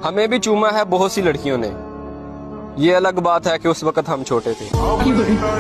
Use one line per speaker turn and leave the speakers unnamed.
हमें भी चूमा है बहुत सी लड़कियों ने, ये अलग बात है कि उस वक्त हम छोटे थे।